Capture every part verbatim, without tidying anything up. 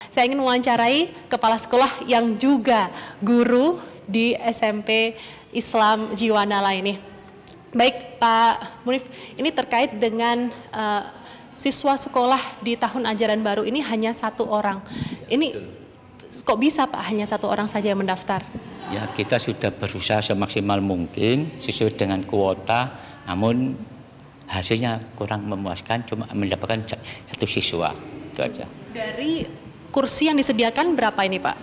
Saya ingin mewawancarai kepala sekolah yang juga guru di S M P Islam Jiwanala ini. Baik Pak Munif, ini terkait dengan uh, siswa sekolah di tahun ajaran baru ini hanya satu orang. Ini kok bisa Pak hanya satu orang saja yang mendaftar? Ya, kita sudah berusaha semaksimal mungkin sesuai dengan kuota, namun hasilnya kurang memuaskan, cuma mendapatkan satu siswa, itu aja. Dari kursi yang disediakan berapa ini Pak?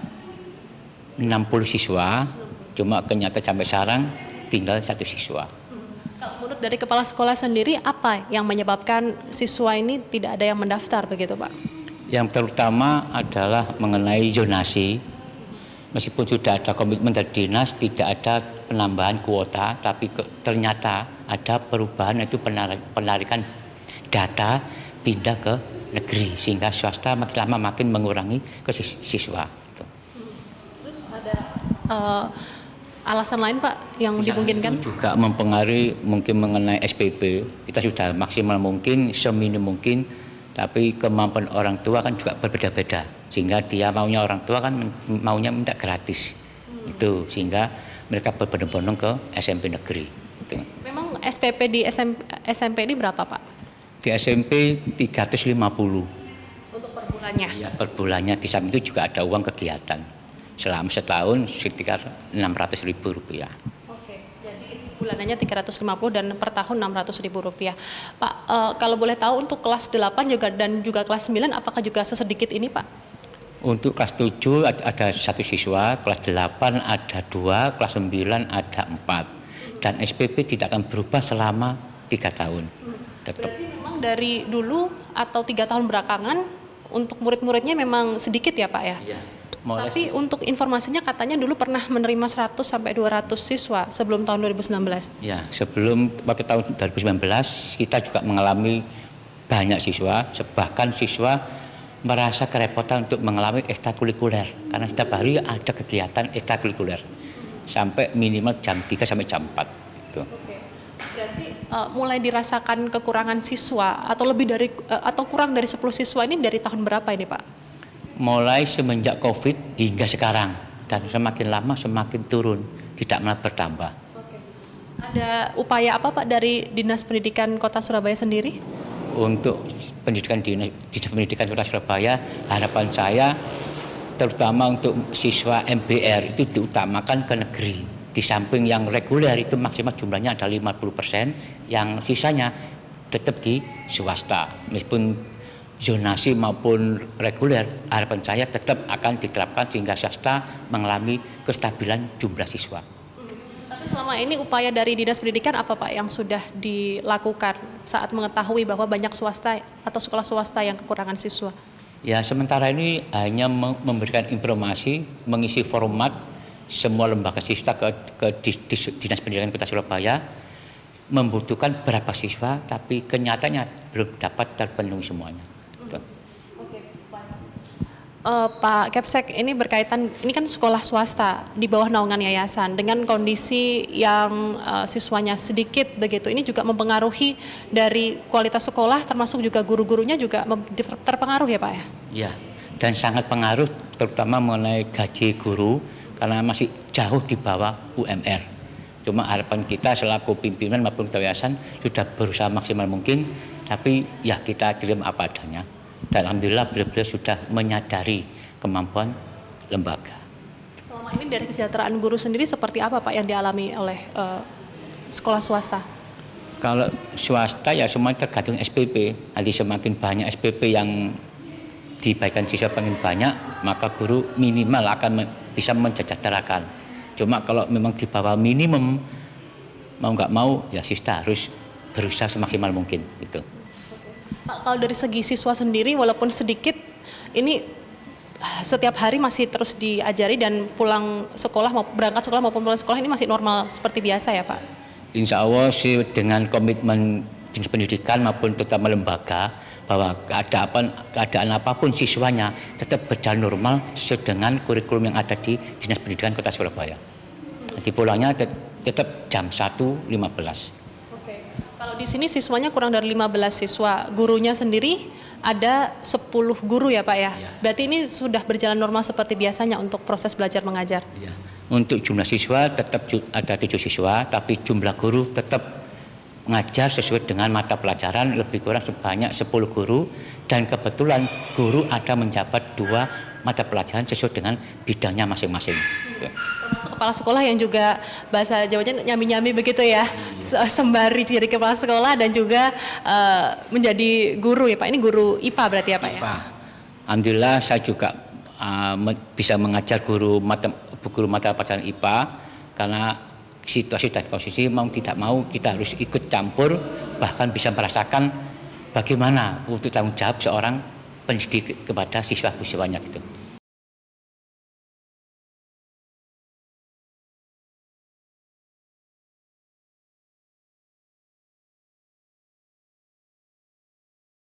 enam puluh siswa, cuma kenyataan sampai sekarang tinggal satu siswa. Kalau menurut dari kepala sekolah sendiri, apa yang menyebabkan siswa ini tidak ada yang mendaftar begitu Pak? Yang terutama adalah mengenai zonasi. Meskipun sudah ada komitmen dari dinas, tidak ada penambahan kuota, tapi ke, ternyata ada perubahan, itu penarikan data pindah ke negeri, sehingga swasta makin lama makin mengurangi ke siswa. Terus ada uh, alasan lain Pak yang Bisa dimungkinkan? Juga mempengaruhi mungkin mengenai S P P. Kita sudah maksimal mungkin, seminim mungkin, tapi kemampuan orang tua kan juga berbeda-beda, sehingga dia maunya orang tua kan maunya minta gratis. Hmm. Itu sehingga mereka berbondong-bondong ke S M P negeri. Itu. Memang S P P di S M P, S M P ini berapa Pak? Di S M P tiga ratus lima puluh. Untuk per bulannya? Ya, per bulannya. Di samping itu juga ada uang kegiatan. Selama setahun sekitar enam ratus ribu rupiah. Oke, jadi bulanannya tiga ratus lima puluh dan per tahun enam ratus ribu rupiah. Pak, uh, kalau boleh tahu untuk kelas delapan juga dan juga kelas sembilan apakah juga sesedikit ini Pak? Untuk kelas tujuh ada satu siswa, kelas delapan ada dua, kelas sembilan ada empat. Dan S P P tidak akan berubah selama tiga tahun. Tetap. Berarti memang dari dulu atau tiga tahun belakangan untuk murid-muridnya memang sedikit ya Pak ya? Iya. Tapi untuk informasinya katanya dulu pernah menerima seratus sampai dua ratus siswa sebelum tahun dua ribu sembilan belas. Ya, sebelum waktu tahun dua ribu sembilan belas kita juga mengalami banyak siswa, bahkan siswa merasa kerepotan untuk mengalami ekstrakurikuler karena setiap hari ada kegiatan ekstrakurikuler sampai minimal jam tiga sampai jam empat gitu. Oke. Berarti uh, mulai dirasakan kekurangan siswa atau lebih dari uh, atau kurang dari sepuluh siswa ini dari tahun berapa ini Pak? Mulai semenjak COVID hingga sekarang, dan semakin lama semakin turun, tidak malah bertambah. Oke. Ada upaya apa Pak dari Dinas Pendidikan Kota Surabaya sendiri? Untuk pendidikan dinas, dinas pendidikan Kota Surabaya, harapan saya terutama untuk siswa M B R itu diutamakan ke negeri. Di samping yang reguler itu maksimal jumlahnya ada lima puluh persen, yang sisanya tetap di swasta. Meskipun zonasi maupun reguler, harapan saya tetap akan diterapkan sehingga swasta mengalami kestabilan jumlah siswa. Hmm. Tapi selama ini upaya dari Dinas Pendidikan apa Pak yang sudah dilakukan saat mengetahui bahwa banyak swasta atau sekolah swasta yang kekurangan siswa? Ya, sementara ini hanya memberikan informasi, mengisi format semua lembaga siswa ke, ke Dinas Pendidikan Kota Surabaya, membutuhkan berapa siswa, tapi kenyataannya belum dapat terpenuhi semuanya. Uh, Pak Kepsek, ini berkaitan, ini kan sekolah swasta di bawah naungan yayasan dengan kondisi yang uh, siswanya sedikit begitu, ini juga mempengaruhi dari kualitas sekolah termasuk juga guru-gurunya juga terpengaruh ya Pak ya? Ya, dan sangat pengaruh terutama mengenai gaji guru karena masih jauh di bawah U M R. Cuma harapan kita selaku pimpinan maupun yayasan sudah berusaha maksimal mungkin, tapi ya kita terima apa adanya. Dan alhamdulillah beliau-beliau sudah menyadari kemampuan lembaga. Selama ini dari kesejahteraan guru sendiri seperti apa Pak yang dialami oleh uh, sekolah swasta? Kalau swasta ya semuanya tergantung S P P. Nanti semakin banyak S P P yang dibaikan siswa pengen banyak, maka guru minimal akan bisa mensejahterakan. Cuma kalau memang di bawah minimum, mau nggak mau ya siswa harus berusaha semaksimal mungkin itu. Pak, kalau dari segi siswa sendiri walaupun sedikit, ini setiap hari masih terus diajari dan pulang sekolah, mau berangkat sekolah maupun pulang sekolah ini masih normal seperti biasa ya Pak? Insya Allah sih dengan komitmen Dinas Pendidikan maupun terutama lembaga bahwa keadaan, keadaan apapun siswanya tetap berjalan normal sesuai dengan kurikulum yang ada di Dinas Pendidikan Kota Surabaya. Jadi pulangnya tetap jam satu lima belas. Kalau di sini siswanya kurang dari lima belas siswa, gurunya sendiri ada sepuluh guru ya Pak ya? Ya. Berarti ini sudah berjalan normal seperti biasanya untuk proses belajar mengajar? Ya. Untuk jumlah siswa tetap ada tujuh siswa, tapi jumlah guru tetap mengajar sesuai dengan mata pelajaran, lebih kurang sebanyak sepuluh guru, dan kebetulan guru ada menjabat dua mata pelajaran sesuai dengan bidangnya masing-masing. Termasuk kepala sekolah yang juga bahasa Jawanya nyami-nyami begitu ya, sembari jadi kepala sekolah dan juga uh, menjadi guru ya Pak. Ini guru I P A berarti ya Pak I P A. Ya? Alhamdulillah saya juga uh, bisa mengajar guru mata guru mata pelajaran I P A, karena situasi dan posisi mau tidak mau kita harus ikut campur, bahkan bisa merasakan bagaimana untuk tanggung jawab seorang pendidik kepada siswa-siswanya gitu.